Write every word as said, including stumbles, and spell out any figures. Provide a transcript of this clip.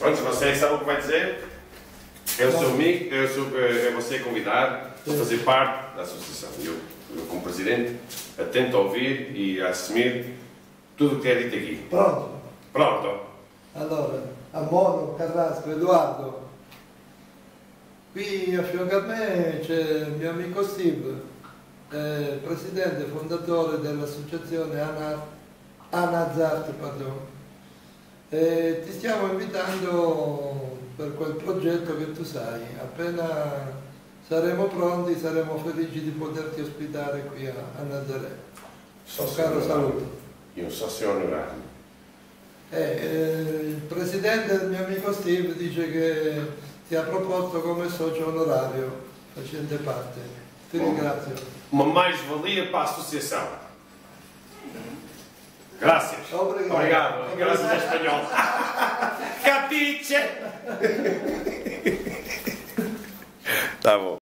Pronto, você sabe o que vai dizer? É o seu amigo, é, o seu, é você convidado a fazer parte da associação. Eu, eu, como presidente, atento a ouvir e a assumir tudo o que é dito aqui. Pronto? Pronto. Allora, Ammono, Carrasco, Edoardo. Qui a fianco a me c'è il mio amico Steve, eh, presidente e fondatore dell'associazione Anazart, pardon. E ti stiamo invitando per quel progetto che tu sai. Appena saremo pronti saremo felici di poterti ospitare qui a, a Nazaré. Un caro saluto. Io non so se onorario. Eh, eh, il presidente del mio amico Steve dice che ti ha proposto come socio onorario facente parte. Ti ringrazio. Uma mais-valia para a associação. Graças. Obrigado. Obrigado. Graças a espanhol. Capiche! Tá bom.